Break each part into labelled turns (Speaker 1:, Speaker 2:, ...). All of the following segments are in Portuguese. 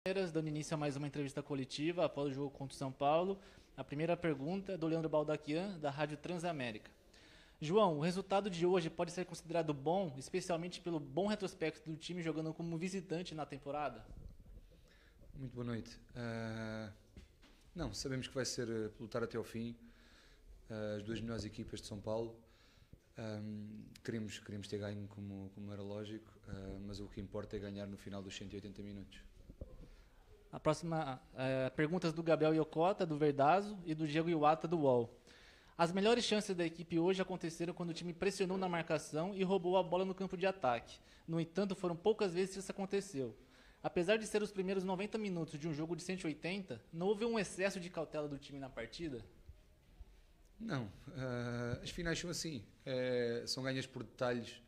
Speaker 1: Dando início a mais uma entrevista coletiva após o jogo contra o São Paulo. A primeira pergunta é do Leandro Baldaquian, da Rádio Transamérica. João, o resultado de hoje pode ser considerado bom, especialmente pelo bom retrospecto do time jogando como visitante na temporada?
Speaker 2: Muito boa noite. Não, sabemos que vai ser lutar até ao fim. As duas melhores equipas de São Paulo. Queríamos ter ganho como era lógico, mas o que importa é ganhar no final dos 180 minutos.
Speaker 1: A próxima perguntas do Gabriel Iocota, do Verdazo, e do Diego Iwata, do UOL. As melhores chances da equipe hoje aconteceram quando o time pressionou na marcação e roubou a bola no campo de ataque. No entanto, foram poucas vezes que isso aconteceu. Apesar de ser os primeiros 90 minutos de um jogo de 180, não houve um excesso de cautela do time na partida?
Speaker 2: Não, as finais são assim, são ganhas por detalhes,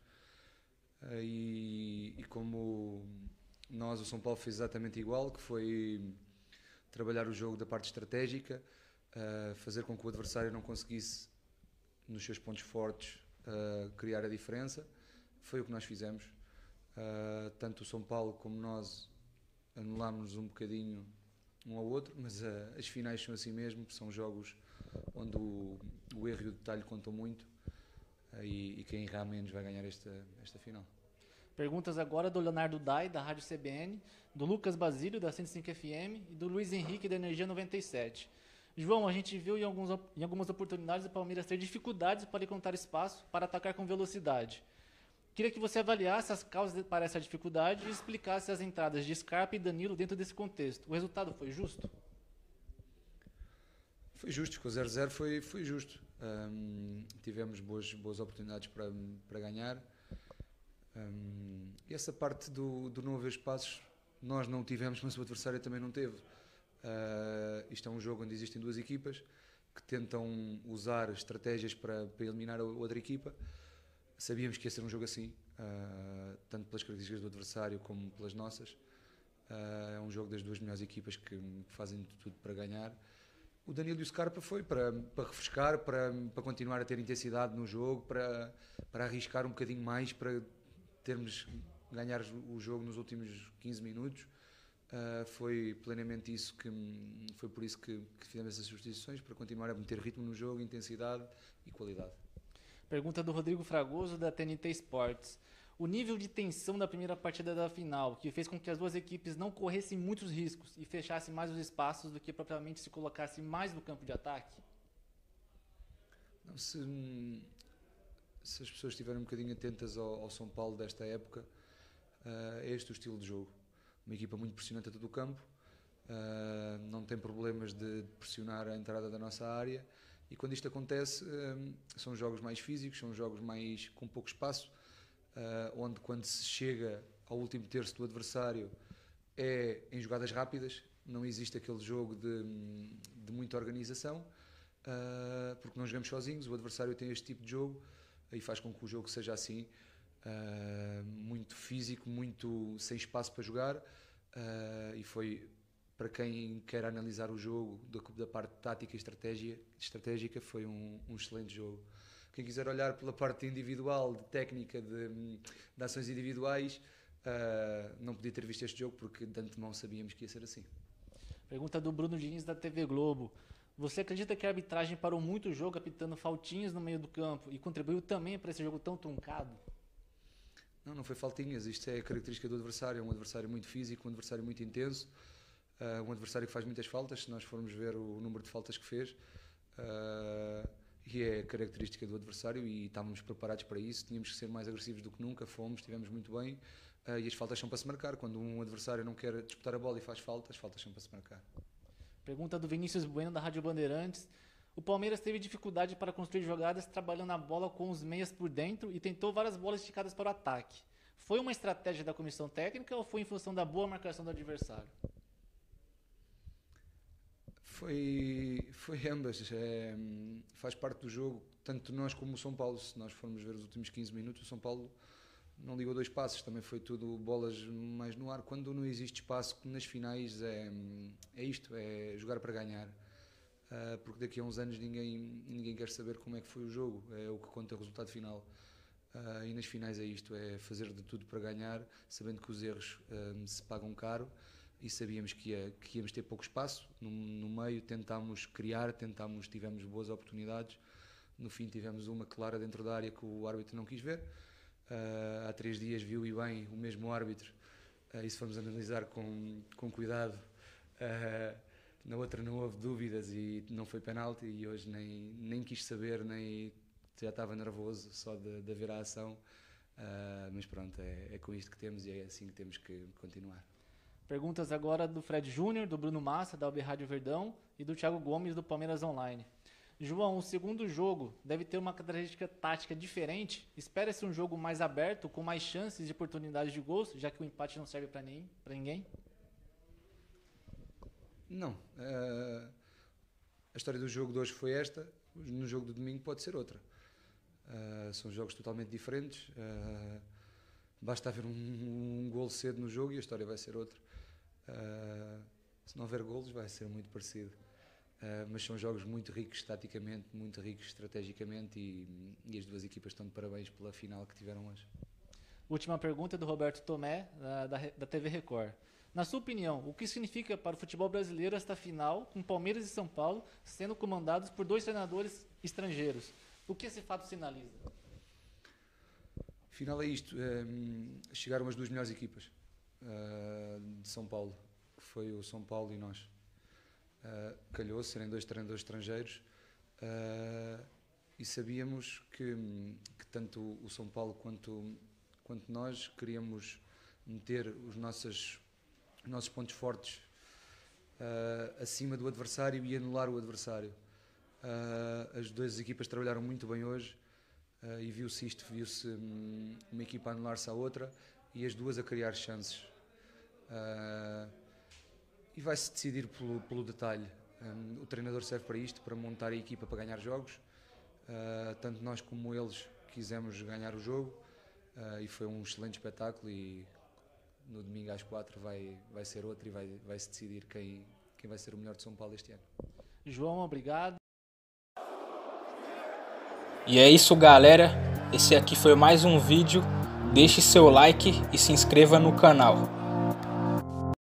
Speaker 2: e como nós, o São Paulo fez exatamente igual, que foi trabalhar o jogo da parte estratégica, fazer com que o adversário não conseguisse, nos seus pontos fortes, criar a diferença. Foi o que nós fizemos. Tanto o São Paulo como nós anulámos um bocadinho um ao outro, mas as finais são assim mesmo, são jogos onde o erro e o detalhe contam muito, e quem errar menos vai ganhar esta final.
Speaker 1: Perguntas agora do Leonardo Dai, da Rádio CBN, do Lucas Basílio, da 105 FM, e do Luiz Henrique, da Energia 97. João, a gente viu em algumas oportunidades o Palmeiras ter dificuldades para encontrar espaço para atacar com velocidade. Queria que você avaliasse as causas para essa dificuldade e explicasse as entradas de Scarpa e Danilo dentro desse contexto. O resultado foi justo?
Speaker 2: Foi justo, com o 0-0 foi justo. Tivemos boas oportunidades para ganhar. E essa parte do não haver espaços, nós não tivemos, mas o adversário também não teve. Isto é um jogo onde existem duas equipas que tentam usar estratégias para eliminar a outra equipa. Sabíamos que ia ser um jogo assim, tanto pelas características do adversário como pelas nossas. É um jogo das duas melhores equipas que fazem tudo para ganhar. O Danilo e o Scarpa foi para refrescar, para continuar a ter intensidade no jogo, para arriscar um bocadinho mais, para ganhar o jogo nos últimos 15 minutos. Foi plenamente isso foi por isso que fizemos essas substituições, para continuar a meter ritmo no jogo, intensidade e qualidade.
Speaker 1: Pergunta do Rodrigo Fragoso, da TNT Sports. O nível de tensão da primeira partida da final, que fez com que as duas equipes não corressem muitos riscos e fechassem mais os espaços do que propriamente se colocasse mais no campo de ataque?
Speaker 2: Não, se as pessoas estiverem um bocadinho atentas ao São Paulo desta época, é este o estilo de jogo. Uma equipa muito pressionante a todo o campo, não tem problemas de pressionar a entrada da nossa área, e quando isto acontece, são jogos mais físicos, são jogos mais com pouco espaço, onde quando se chega ao último terço do adversário é em jogadas rápidas, não existe aquele jogo de muita organização, porque não jogamos sozinhos, o adversário tem este tipo de jogo e faz com que o jogo seja assim, muito físico, muito sem espaço para jogar, e foi, para quem quer analisar o jogo da parte tática e estratégica, foi um excelente jogo. Quem quiser olhar pela parte individual, de técnica, de ações individuais, não podia ter visto este jogo, porque de antemão sabíamos que ia ser assim.
Speaker 1: Pergunta do Bruno Diniz, da TV Globo. Você acredita que a arbitragem parou muito o jogo, apitando faltinhas no meio do campo, e contribuiu também para esse jogo tão truncado?
Speaker 2: Não foi faltinhas, isto é a característica do adversário, é um adversário muito físico, um adversário muito intenso, um adversário que faz muitas faltas, se nós formos ver o número de faltas que fez, e é a característica do adversário, e estávamos preparados para isso, tínhamos que ser mais agressivos do que nunca, estivemos muito bem, e as faltas são para se marcar. Quando um adversário não quer disputar a bola e faz faltas, as faltas são para se marcar.
Speaker 1: Pergunta do Vinícius Bueno, da Rádio Bandeirantes. O Palmeiras teve dificuldade para construir jogadas trabalhando a bola com os meias por dentro e tentou várias bolas esticadas para o ataque. Foi uma estratégia da comissão técnica ou foi em função da boa marcação do adversário?
Speaker 2: Foi ambas, faz parte do jogo, tanto nós como o São Paulo. Se nós formos ver os últimos 15 minutos, o São Paulo não ligou dois passos, também foi tudo bolas mais no ar. Quando não existe espaço nas finais, é isto, é jogar para ganhar, porque daqui a uns anos ninguém quer saber como é que foi o jogo, é o que conta o resultado final. E nas finais é isto, é fazer de tudo para ganhar, sabendo que os erros se pagam caro, e sabíamos que íamos ter pouco espaço. No meio tentámos criar, tivemos boas oportunidades. No fim tivemos uma clara dentro da área que o árbitro não quis ver. Há 3 dias viu e bem o mesmo árbitro, e se formos analisar com cuidado, na outra não houve dúvidas e não foi penalti, e hoje nem quis saber, nem já estava nervoso só de ver a ação. Mas pronto, é com isto que temos e é assim que temos que continuar.
Speaker 1: Perguntas agora do Fred Júnior, do Bruno Massa, da Albe Rádio Verdão, e do Thiago Gomes, do Palmeiras Online. João, o segundo jogo deve ter uma característica tática diferente? Espera-se um jogo mais aberto, com mais chances de oportunidades de gols, já que o empate não serve para ninguém?
Speaker 2: Não. A história do jogo de hoje foi esta, no jogo do domingo pode ser outra. São jogos totalmente diferentes. Basta haver um golo cedo no jogo e a história vai ser outra. Se não houver golos, vai ser muito parecido. Mas são jogos muito ricos taticamente, muito ricos estrategicamente, e as duas equipas estão de parabéns pela final que tiveram hoje.
Speaker 1: Última pergunta do Roberto Tomé, da TV Record. Na sua opinião, o que significa para o futebol brasileiro esta final, com Palmeiras e São Paulo sendo comandados por 2 treinadores estrangeiros? O que esse fato sinaliza?
Speaker 2: Final é isto. Chegaram as 2 melhores equipas de São Paulo, que foi o São Paulo e nós. Calhou serem 2 treinadores estrangeiros, e sabíamos que tanto o São Paulo quanto nós queríamos meter os nossos pontos fortes acima do adversário e anular o adversário. As 2 equipas trabalharam muito bem hoje, e viu-se uma equipa a anular-se à outra e as 2 a criar chances. E vai-se decidir pelo detalhe. O treinador serve para isto, para montar a equipa para ganhar jogos. Tanto nós como eles quisemos ganhar o jogo, e foi um excelente espetáculo, e no domingo às 4 vai ser outro e vai-se decidir quem vai ser o melhor de São Paulo este ano.
Speaker 1: João, obrigado.
Speaker 3: E é isso, galera. Esse aqui foi mais um vídeo. Deixe seu like e se inscreva no canal.